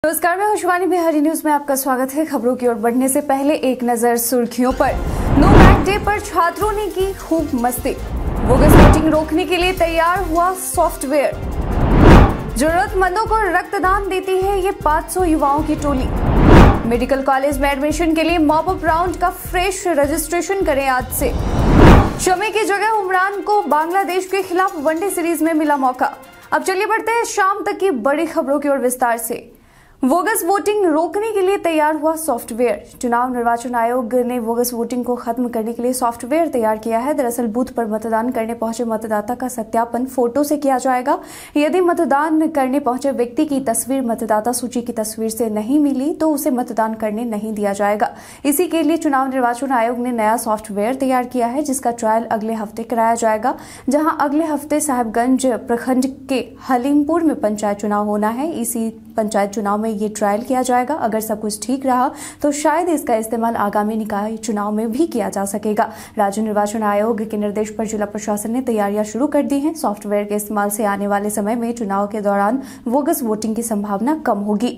नमस्कार, मैं खुशवानी बिहारी न्यूज में आपका स्वागत है। खबरों की ओर बढ़ने से पहले एक नजर सुर्खियों पर। नो बैग डे पर छात्रों ने की खूब मस्ती। बोगस वोटिंग रोकने के लिए तैयार हुआ सॉफ्टवेयर। जरूरतमंदों को रक्तदान देती है ये 500 युवाओं की टोली। मेडिकल कॉलेज में एडमिशन के लिए मॉप अप राउंड का फ्रेश रजिस्ट्रेशन करें आज से। शमी की जगह उमरान को बांग्लादेश के खिलाफ वनडे सीरीज में मिला मौका। अब चलिए बढ़ते हैं शाम तक की बड़ी खबरों की ओर विस्तार से। बोगस वोटिंग रोकने के लिए तैयार हुआ सॉफ्टवेयर। चुनाव निर्वाचन आयोग ने बोगस वोटिंग को खत्म करने के लिए सॉफ्टवेयर तैयार किया है। दरअसल बूथ पर मतदान करने पहुंचे मतदाता का सत्यापन फोटो से किया जाएगा। यदि मतदान करने पहुंचे व्यक्ति की तस्वीर मतदाता सूची की तस्वीर से नहीं मिली तो उसे मतदान करने नहीं दिया जाएगा। इसी के लिए चुनाव निर्वाचन आयोग ने नया सॉफ्टवेयर तैयार किया है, जिसका ट्रायल अगले हफ्ते कराया जाएगा। जहां अगले हफ्ते साहिबगंज प्रखंड के हलीमपुर में पंचायत चुनाव होना है। इसी पंचायत चुनाव में ये ट्रायल किया जाएगा। अगर सब कुछ ठीक रहा तो शायद इसका इस्तेमाल आगामी निकाय चुनाव में भी किया जा सकेगा। राज्य निर्वाचन आयोग के निर्देश पर जिला प्रशासन ने तैयारियां शुरू कर दी हैं। सॉफ्टवेयर के इस्तेमाल से आने वाले समय में चुनाव के दौरान बोगस वोटिंग की संभावना कम होगी।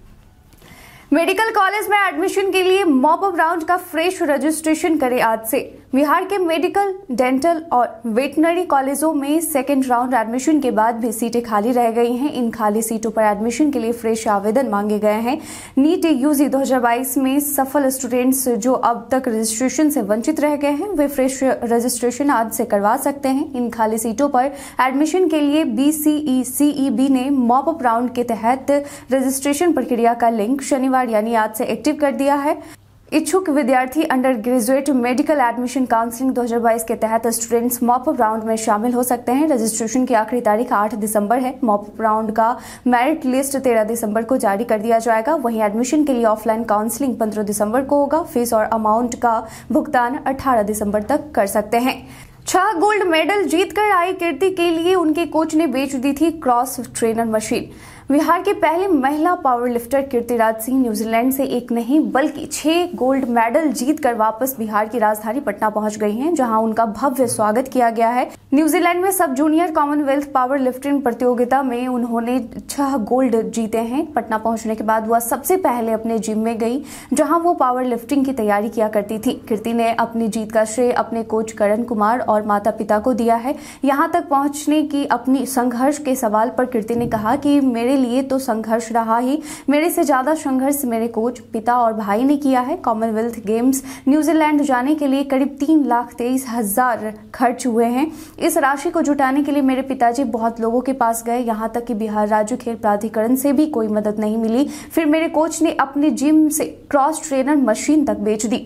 मेडिकल कॉलेज में एडमिशन के लिए मॉप अप राउंड का फ्रेश रजिस्ट्रेशन करें आज से। बिहार के मेडिकल, डेंटल और वेटनरी कॉलेजों में सेकेंड राउंड एडमिशन के बाद भी सीटें खाली रह गई हैं। इन खाली सीटों पर एडमिशन के लिए फ्रेश आवेदन मांगे गए हैं। नीट यूजी 2022 में सफल स्टूडेंट्स जो अब तक रजिस्ट्रेशन से वंचित रह गए हैं, वे फ्रेश रजिस्ट्रेशन आज से करवा सकते हैं। इन खाली सीटों पर एडमिशन के लिए BCECEB ने मॉप अप राउंड के तहत रजिस्ट्रेशन प्रक्रिया का लिंक शनिवार यानी आज से एक्टिव कर दिया है। इच्छुक विद्यार्थी undergraduate medical admission counselling 2022 के तहत स्टूडेंट्स मॉप अप राउंड में शामिल हो सकते हैं। रजिस्ट्रेशन की आखिरी तारीख 8 दिसंबर है। मॉप अप राउंड का मेरिट लिस्ट 13 दिसंबर को जारी कर दिया जाएगा। वहीं एडमिशन के लिए ऑफलाइन काउंसलिंग 15 दिसंबर को होगा। फीस और अमाउंट का भुगतान 18 दिसंबर तक कर सकते हैं। 6 गोल्ड मेडल जीतकर आई कीर्ति के लिए उनके कोच ने बेच दी थी क्रॉस ट्रेनर मशीन। बिहार की पहली महिला powerlifter Kirtiraj Singh New Zealand से एक नहीं बल्कि 6 गोल्ड मेडल जीतकर वापस बिहार की राजधानी पटना पहुंच गई हैं, जहां उनका भव्य स्वागत किया गया है। न्यूजीलैंड में सब जूनियर कॉमनवेल्थ पावर लिफ्टिंग प्रतियोगिता में उन्होंने 6 गोल्ड जीते हैं। पटना पहुंचने के बाद वह सबसे पहले अपने जिम में गई, जहां वो पावर लिफ्टिंग की तैयारी किया करती थी। कीर्ति ने अपनी जीत का श्रेय अपने कोच करण कुमार और माता पिता को दिया है। यहां तक पहुंचने की अपनी संघर्ष के सवाल पर कीर्ति ने कहा कि मेरे लिए तो संघर्ष रहा ही, मेरे से ज्यादा संघर्ष मेरे कोच, पिता और भाई ने किया है। कॉमनवेल्थ गेम्स न्यूजीलैंड जाने के लिए करीब 3,23,000 खर्च हुए हैं। इस राशि को जुटाने के लिए मेरे पिताजी बहुत लोगों के पास गए, यहां तक कि बिहार राज्य खेल प्राधिकरण से भी कोई मदद नहीं मिली। फिर मेरे कोच ने अपने जिम से क्रॉस ट्रेनर मशीन तक बेच दी।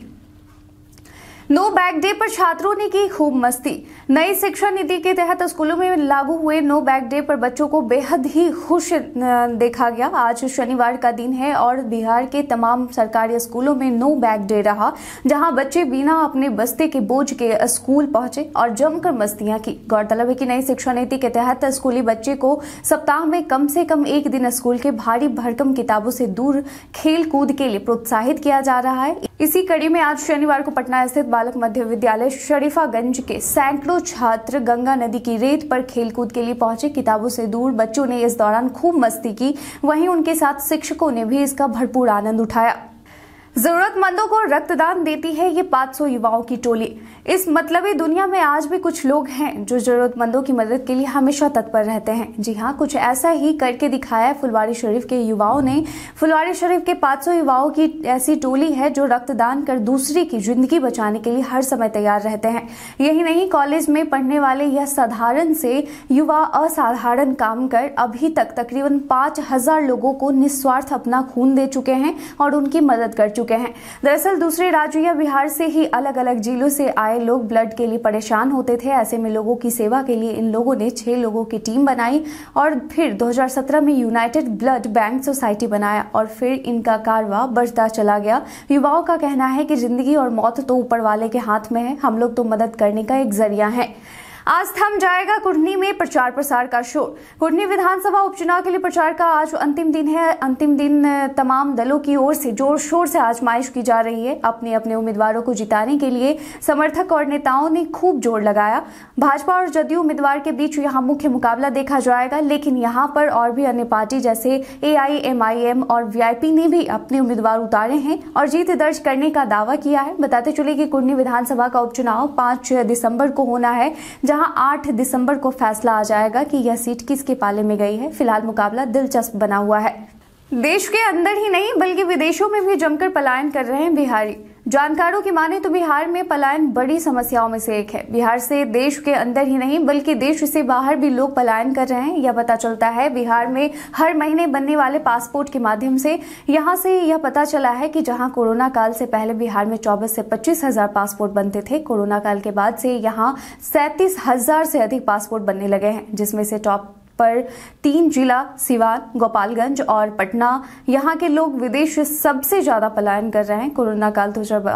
नो बैग डे पर छात्रों ने की खूब मस्ती। नई शिक्षा नीति के तहत स्कूलों में लागू हुए नो बैग डे पर बच्चों को बेहद ही खुश देखा गया। आज शनिवार का दिन है और बिहार के तमाम सरकारी स्कूलों में नो बैग डे रहा, जहां बच्चे बिना अपने बस्ते के बोझ के स्कूल पहुंचे और जमकर मस्तियां की। गौरतलब है कि नई शिक्षा नीति के तहत स्कूली बच्चे को सप्ताह में कम से कम एक दिन स्कूल के भारी भरकम किताबों से दूर खेल कूद के लिए प्रोत्साहित किया जा रहा है। इसी कड़ी में आज शनिवार को पटना स्थित बालक मध्य विद्यालय शरीफागंज के सैकड़ों छात्र गंगा नदी की रेत पर खेलकूद के लिए पहुंचे। किताबों से दूर बच्चों ने इस दौरान खूब मस्ती की। वहीं उनके साथ शिक्षकों ने भी इसका भरपूर आनंद उठाया। जरूरतमंदों को रक्तदान देती है ये 500 युवाओं की टोली। इस मतलबी दुनिया में आज भी कुछ लोग हैं जो जरूरतमंदों की मदद के लिए हमेशा तत्पर रहते हैं। जी हाँ, कुछ ऐसा ही करके दिखाया है फुलवारी शरीफ के युवाओं ने। फुलवारी शरीफ के 500 युवाओं की ऐसी टोली है जो रक्तदान कर दूसरे की जिंदगी बचाने के लिए हर समय तैयार रहते हैं। यही नहीं, कॉलेज में पढ़ने वाले यह साधारण से युवा असाधारण काम कर अभी तक तकरीबन 5,000 लोगों को निस्वार्थ अपना खून दे चुके हैं और उनकी मदद कर चुके हैं। दरअसल दूसरे राज्यों या बिहार से ही अलग अलग जिलों से आए लोग ब्लड के लिए परेशान होते थे। ऐसे में लोगों की सेवा के लिए इन लोगों ने 6 लोगों की टीम बनाई और फिर 2017 में यूनाइटेड ब्लड बैंक सोसाइटी बनाया और फिर इनका कारवां बढ़ता चला गया। युवाओं का कहना है कि जिंदगी और मौत तो ऊपर वाले के हाथ में है, हम लोग तो मदद करने का एक जरिया है। आज थम जाएगा कुढ़नी में प्रचार प्रसार का शोर। कुढ़नी विधानसभा उपचुनाव के लिए प्रचार का आज अंतिम दिन है। अंतिम दिन तमाम दलों की ओर से जोर शोर से आजमाइश की जा रही है। अपने अपने उम्मीदवारों को जिताने के लिए समर्थक और नेताओं ने खूब जोर लगाया। भाजपा और जदयू उम्मीदवार के बीच यहां मुख्य मुकाबला देखा जाएगा, लेकिन यहां पर और भी अन्य पार्टी जैसे AIMIM और VIP ने भी अपने उम्मीदवार उतारे हैं और जीत दर्ज करने का दावा किया है। बताते चले कि कुढ़नी विधानसभा का उपचुनाव 5 दिसंबर को होना है, जहां 8 दिसंबर को फैसला आ जाएगा कि यह सीट किसके पाले में गई है। फिलहाल मुकाबला दिलचस्प बना हुआ है। देश के अंदर ही नहीं बल्कि विदेशों में भी जमकर पलायन कर रहे हैं बिहारी। जानकारों की माने तो बिहार में पलायन बड़ी समस्याओं में से एक है। बिहार से देश के अंदर ही नहीं बल्कि देश से बाहर भी लोग पलायन कर रहे हैं। यह पता चलता है बिहार में हर महीने बनने वाले पासपोर्ट के माध्यम से। यहां से यह पता चला है कि जहां कोरोना काल से पहले बिहार में 24 से 25 हजार पासपोर्ट बनते थे, कोरोना काल के बाद से यहां 37 हजार से अधिक पासपोर्ट बनने लगे हैं, जिसमें से टॉप पर 3 जिला सिवान, गोपालगंज और पटना। यहाँ के लोग विदेश से सबसे ज्यादा पलायन कर रहे हैं। कोरोना काल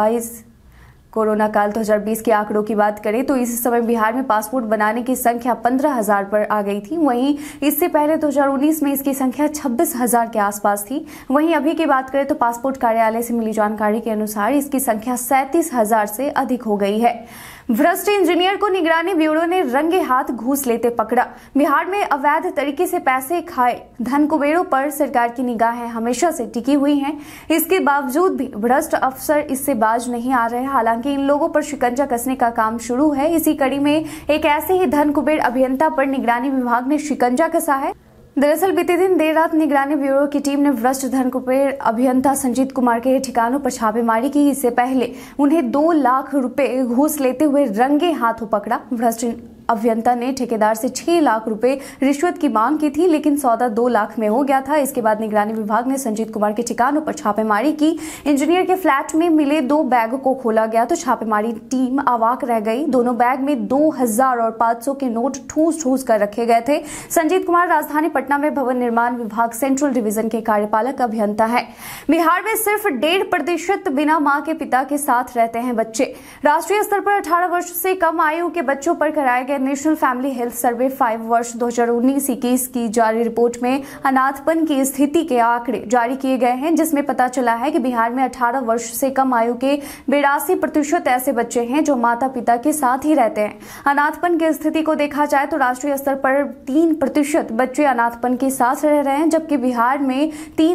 2020 के आंकड़ों की बात करें तो इस समय बिहार में पासपोर्ट बनाने की संख्या 15,000 पर आ गई थी। वहीं इससे पहले 2019 में इसकी संख्या 26,000 के आसपास थी। वहीं अभी की बात करें तो पासपोर्ट कार्यालय से मिली जानकारी के अनुसार इसकी संख्या 37,000 से अधिक हो गई है। भ्रष्ट इंजीनियर को निगरानी ब्यूरो ने रंगे हाथ घूस लेते पकड़ा। बिहार में अवैध तरीके से पैसे खाए धन कुबेरों पर सरकार की निगाहें हमेशा से टिकी हुई हैं। इसके बावजूद भी भ्रष्ट अफसर इससे बाज नहीं आ रहे। हालांकि इन लोगों पर शिकंजा कसने का काम शुरू है। इसी कड़ी में एक ऐसे ही धन कुबेर अभियंता पर निगरानी विभाग ने शिकंजा कसा है। दरअसल बीते दिन देर रात निगरानी ब्यूरो की टीम ने भ्रष्ट धन कुबेर अभियंता संजीत कुमार के ठिकानों पर छापेमारी की। इससे पहले उन्हें 2 लाख रुपए घूस लेते हुए रंगे हाथों पकड़ा। भ्रष्ट अभियंता ने ठेकेदार से 6 लाख रुपए रिश्वत की मांग की थी, लेकिन सौदा 2 लाख में हो गया था। इसके बाद निगरानी विभाग ने संजीत कुमार के ठिकानों पर छापेमारी की। इंजीनियर के फ्लैट में मिले 2 बैग को खोला गया तो छापेमारी टीम अवाक रह गई। दोनों बैग में 2000 और 500 के नोट ठूस कर रखे गए थे। संजीत कुमार राजधानी पटना में भवन निर्माण विभाग सेंट्रल डिवीजन के कार्यपालक अभियंता है। बिहार में सिर्फ 1.5% बिना मां के पिता के साथ रहते हैं बच्चे। राष्ट्रीय स्तर पर 18 वर्ष से कम आयु के बच्चों पर कराए गए नेशनल फैमिली हेल्थ सर्वे 5 वर्ष 2019-21 की जारी रिपोर्ट में अनाथपन की स्थिति के आंकड़े जारी किए गए हैं, जिसमें पता चला है कि बिहार में 18 वर्ष से कम आयु के 82% ऐसे बच्चे हैं जो माता पिता के साथ ही रहते हैं। अनाथपन की स्थिति को देखा जाए तो राष्ट्रीय स्तर पर 3% बच्चे अनाथपन के साथ रह रहे हैं, जबकि बिहार में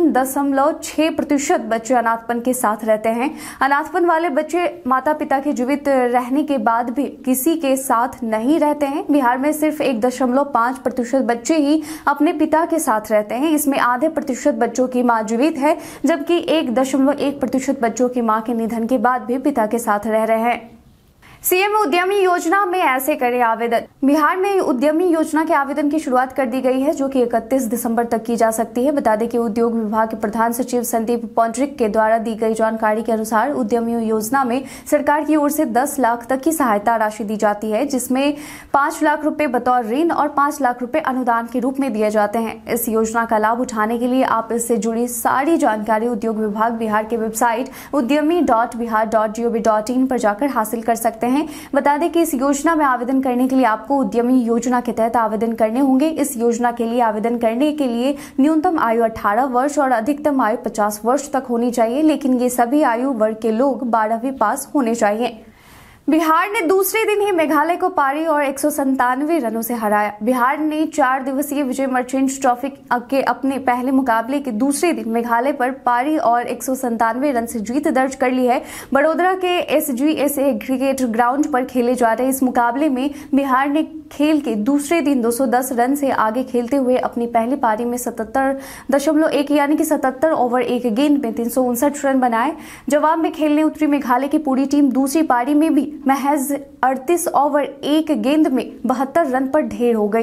3.6% बच्चे अनाथपन के साथ रहते हैं। अनाथपन वाले बच्चे माता पिता के जीवित रहने के बाद भी किसी के साथ नहीं रहते हैं। बिहार में सिर्फ 1.5% बच्चे ही अपने पिता के साथ रहते हैं। इसमें आधे प्रतिशत बच्चों की मां जीवित है, जबकि 1.1% बच्चों की मां के निधन के बाद भी पिता के साथ रह रहे हैं। सीएम उद्यमी योजना में ऐसे करें आवेदन। बिहार में उद्यमी योजना के आवेदन की शुरुआत कर दी गई है, जो कि 31 दिसंबर तक की जा सकती है। बता दें कि उद्योग विभाग के प्रधान सचिव संदीप पौंड्रिक के द्वारा दी गई जानकारी के अनुसार उद्यमी योजना में सरकार की ओर से 10 लाख तक की सहायता राशि दी जाती है, जिसमें 5 लाख रुपए बतौर ऋण और 5 लाख रुपए अनुदान के रूप में दिए जाते हैं। इस योजना का लाभ उठाने के लिए आप इससे जुड़ी सारी जानकारी उद्योग विभाग बिहार के वेबसाइट udyami.bihar.gov.in पर जाकर हासिल कर सकते हैं। बता दें कि इस योजना में आवेदन करने के लिए आपको उद्यमी योजना के तहत आवेदन करने होंगे। इस योजना के लिए आवेदन करने के लिए न्यूनतम आयु 18 वर्ष और अधिकतम आयु 50 वर्ष तक होनी चाहिए, लेकिन ये सभी आयु वर्ग के लोग 12वीं पास होने चाहिए। बिहार ने दूसरे दिन ही मेघालय को पारी और 197 रनों से हराया। बिहार ने 4 दिवसीय विजय मर्चेंट ट्रॉफी के अपने पहले मुकाबले के दूसरे दिन मेघालय पर पारी और 197 रन से जीत दर्ज कर ली है। बड़ोदरा के SGSA क्रिकेट ग्राउंड पर खेले जा रहे इस मुकाबले में बिहार ने खेल के दूसरे दिन 210 रन से आगे खेलते हुए अपनी पहली पारी में 77.1 यानी कि 77 ओवर 1 गेंद में 359 रन बनाए। जवाब में खेलने उतरी मेघालय की पूरी टीम दूसरी पारी में भी महज 38 ओवर 1 गेंद में 72 रन पर ढेर हो गई।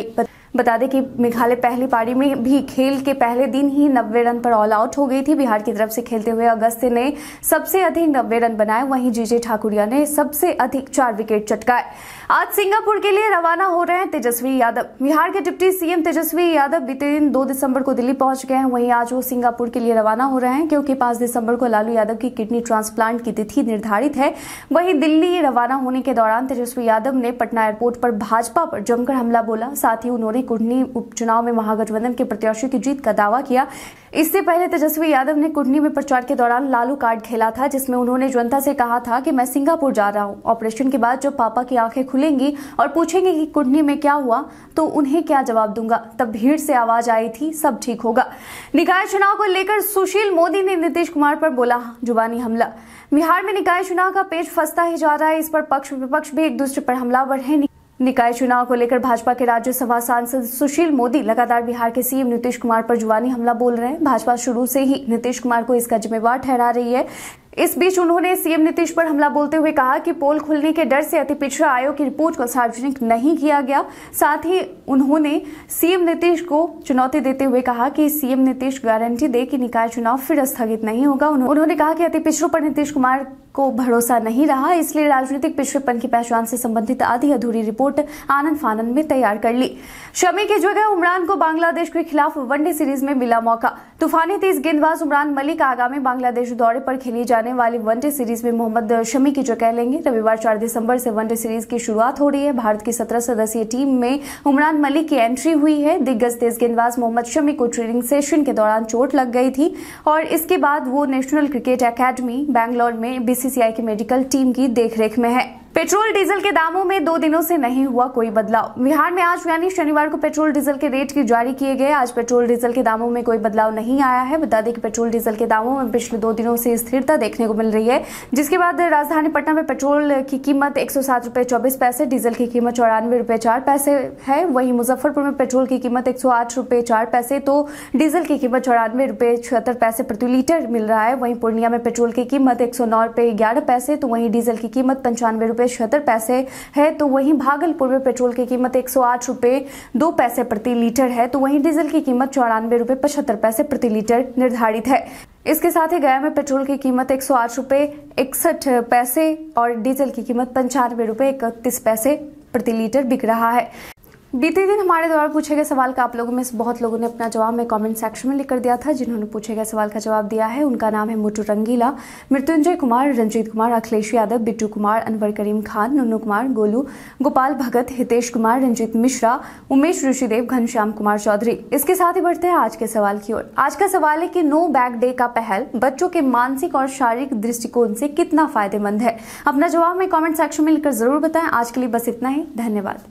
बता दें कि मेघालय पहली पारी में भी खेल के पहले दिन ही 90 रन पर ऑल आउट हो गई थी। बिहार की तरफ से खेलते हुए अगस्त्य ने सबसे अधिक 90 रन बनाए, वहीं जीजे ठाकुरिया ने सबसे अधिक 4 विकेट चटकाए। आज सिंगापुर के लिए रवाना हो रहे हैं तेजस्वी यादव। बिहार के डिप्टी सीएम तेजस्वी यादव बीते दिन 2 दिसंबर को दिल्ली पहुंच गए हैं। वहीं आज वो सिंगापुर के लिए रवाना हो रहे हैं क्योंकि 5 दिसंबर को लालू यादव की किडनी ट्रांसप्लांट की तिथि निर्धारित है। वहीं दिल्ली रवाना होने के दौरान तेजस्वी यादव ने पटना एयरपोर्ट पर भाजपा पर जमकर हमला बोला। साथ ही उन्होंने कुढ़नी उपचुनाव में महागठबंधन के प्रत्याशी की जीत का दावा किया। इससे पहले तेजस्वी यादव ने कुढ़नी में प्रचार के दौरान लालू कार्ड खेला था, जिसमें उन्होंने जनता से कहा था कि मैं सिंगापुर जा रहा हूं। ऑपरेशन के बाद जब पापा की आंखें खुलेंगी और पूछेंगे कि कुढ़नी में क्या हुआ तो उन्हें क्या जवाब दूंगा। तब भीड़ से आवाज आई थी, सब ठीक होगा। निकाय चुनाव को लेकर सुशील मोदी ने नीतीश कुमार पर बोला जुबानी हमला। बिहार में निकाय चुनाव का पेच फंसता ही जा रहा है। इस पर पक्ष विपक्ष भी एक दूसरे पर हमलावर है। निकाय चुनाव को लेकर भाजपा के राज्यसभा सांसद सुशील मोदी लगातार बिहार के सीएम नीतीश कुमार पर जुबानी हमला बोल रहे हैं। भाजपा शुरू से ही नीतीश कुमार को इसका जिम्मेवार ठहरा रही है। इस बीच उन्होंने सीएम नीतीश पर हमला बोलते हुए कहा कि पोल खुलने के डर से अति पिछड़ा आयोग की रिपोर्ट को सार्वजनिक नहीं किया गया। साथ ही उन्होंने सीएम नीतीश को चुनौती देते हुए कहा कि सीएम नीतीश गारंटी दे कि निकाय चुनाव फिर स्थगित नहीं होगा। उन्होंने कहा कि अति पिछड़ों पर नीतीश कुमार को भरोसा नहीं रहा, इसलिए राजनीतिक पिछड़ेपन की पहचान से संबंधित आधी अधूरी रिपोर्ट आनंद फानंद में तैयार कर ली। शमी की जगह उमरान को बांग्लादेश के खिलाफ वनडे सीरीज में मिला मौका। तूफानी तेज गेंदबाज उमरान मलिक आगामी बांग्लादेश दौरे पर खेली जाने वाली वनडे सीरीज में मोहम्मद शमी की जगह लेंगे। रविवार 4 दिसंबर से वनडे सीरीज की शुरुआत हो रही है। भारत की 17 सदस्यीय टीम में उमरान मलिक की एंट्री हुई है। दिग्गज तेज गेंदबाज मोहम्मद शमी को ट्रेनिंग सेशन के दौरान चोट लग गई थी और इसके बाद वो नेशनल क्रिकेट एकेडमी बैंगलोर में बीसीसीआई की मेडिकल टीम की देखरेख में है। पेट्रोल डीजल के दामों में 2 दिनों से नहीं हुआ कोई बदलाव। बिहार में आज यानी शनिवार को पेट्रोल डीजल के रेट की जारी किए गए। आज पेट्रोल डीजल के दामों में कोई बदलाव नहीं आया है। बता दें कि पेट्रोल डीजल के दामों में पिछले 2 दिनों से स्थिरता देखने को मिल रही है, जिसके बाद राजधानी पटना में पेट्रोल की कीमत 107 रुपए 24 पैसे, डीजल की कीमत 94 रुपए 4 पैसे है। वहीं मुजफ्फरपुर में पेट्रोल की कीमत 108 रुपए 4 पैसे तो डीजल की कीमत 94 रुपए 76 पैसे प्रति लीटर मिल रहा है। वहीं पूर्णिया में पेट्रोल की कीमत 109 रुपए 11 पैसे तो वहीं डीजल की कीमत 95 रुपए 76 पैसे है। तो वहीं भागलपुर में पेट्रोल की कीमत 108 रुपए 2 पैसे प्रति लीटर है। तो वहीं डीजल की कीमत 94 रुपए 75 पैसे प्रति लीटर निर्धारित है। इसके साथ ही गया में पेट्रोल की कीमत 108 रुपए 61 पैसे और डीजल की कीमत 95 रुपए 31 पैसे प्रति लीटर बिक रहा है। बीते दिन हमारे द्वारा पूछे गए सवाल का आप लोगों में से बहुत लोगों ने अपना जवाब में कमेंट सेक्शन में लिखकर दिया था। जिन्होंने पूछे गए सवाल का जवाब दिया है उनका नाम है मुटू रंगीला, मृत्युंजय कुमार, रंजीत कुमार, अखिलेश यादव, बिट्टू कुमार, अनवर करीम खान, नुन्नू कुमार, गोलू, गोपाल भगत, हितेश कुमार, रंजीत मिश्रा, उमेश ऋषिदेव, घनश्याम कुमार चौधरी। इसके साथ ही बढ़ते हैं आज के सवाल की ओर। आज का सवाल है कि नो बैग डे का पहल बच्चों के मानसिक और शारीरिक दृष्टिकोण से कितना फायदेमंद है। अपना जवाब में कॉमेंट सेक्शन में लिखकर जरूर बताएं। आज के लिए बस इतना ही, धन्यवाद।